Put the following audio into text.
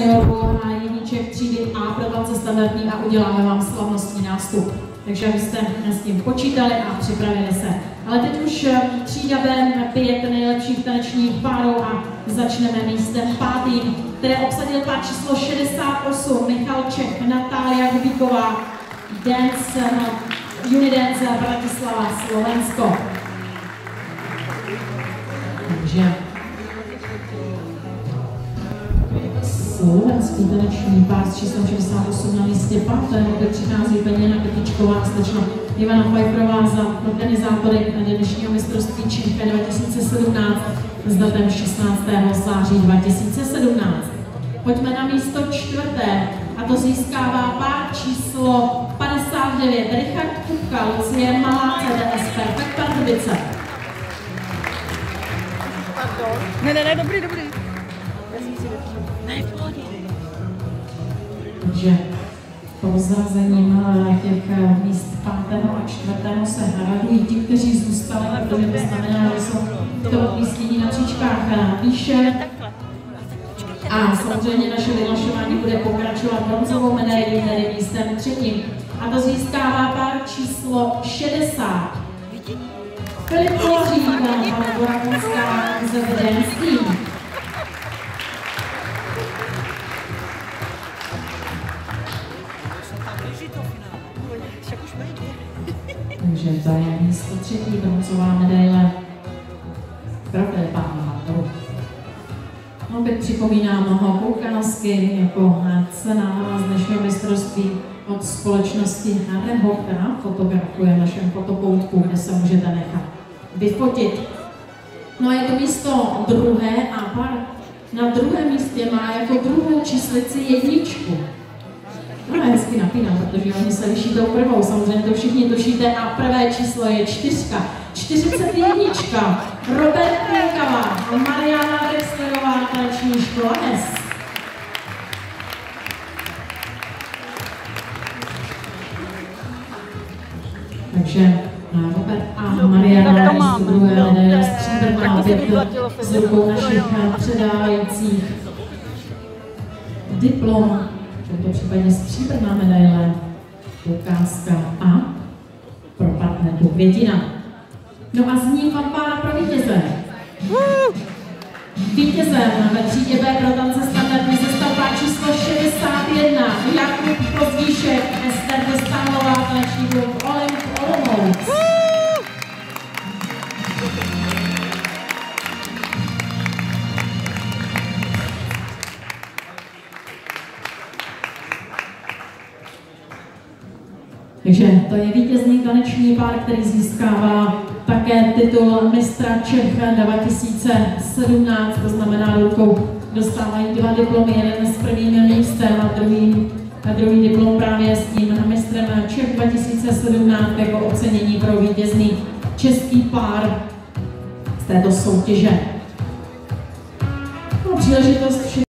seniorů a jedniček třídy A pro tance standardní a uděláme vám slavnostní nástup. Takže abyste s tím počítali a připravili se. Ale teď už třída B 5 nejlepších tanečních párů a začneme místem 5., které obsadil pár číslo 68, Michal Čech, Natália Hubíková, Unidance Bratislava, Slovensko. Takže slovenský taneční pár s číslem 68 na místě 5. kde přichází Beněna Krtičková a slečna Ivana Pfeifferová za organizátory dnešního mistrovství Čech 2017 s datem 16. září 2017. Pojďme na místo 4. a to získává pár číslo 59 Richard Kupka, Lucie Malá, CDS Perfect Pardubice. Ne, dobrý. Takže prozrazením těch míst 5. a 4. se hradují ti, kteří zůstali, protože to znamená, že jsou to umístění na příčkách výše. A samozřejmě naše vyhlašování bude pokračovat bronzovou medailí, tedy místem 3. A to získává pár číslo 60. Filip Kolařík, Rakouska ze Dance Team. Takže to je místo 3. bronzová medaile pro Filipa Matoru. Opět připomínám koukánské jako cena z dnešního mistrovství od společnosti Hareho, která fotografuje v našem fotopoutku, kde se můžete nechat vyfotit. No a je to místo 2. a pár na 2. místě má jako druhou číslici 1. No hezky napínám, protože oni se liší tou prvou, samozřejmě to všichni tušíte a prvé číslo je 4. 41. Robert Pěnkava a Mariana Drexlerová, taneční škola S. Takže Robert a Mariana z druhé medaile stříbrná opět z rukou našich předávajících diplom. V tomto případě stříbrná medaile, ukázka a pro partnerku květina. No a z ní fanfára pro vítěze. Vítězem ve třídě B pro tance standardní se stal pár číslo 61 Jakub Pozdíšek, Ester Dostálová, taneční klub Olymp Olomouc. Takže to je vítězný taneční pár, který získává také titul mistra Čech 2017, to znamená do rukou dostávají 2 diplomy, jeden s prvním místem a druhý diplom právě s tím mistrem Čech 2017 jako ocenění pro vítězný český pár z této soutěže. No, příležitost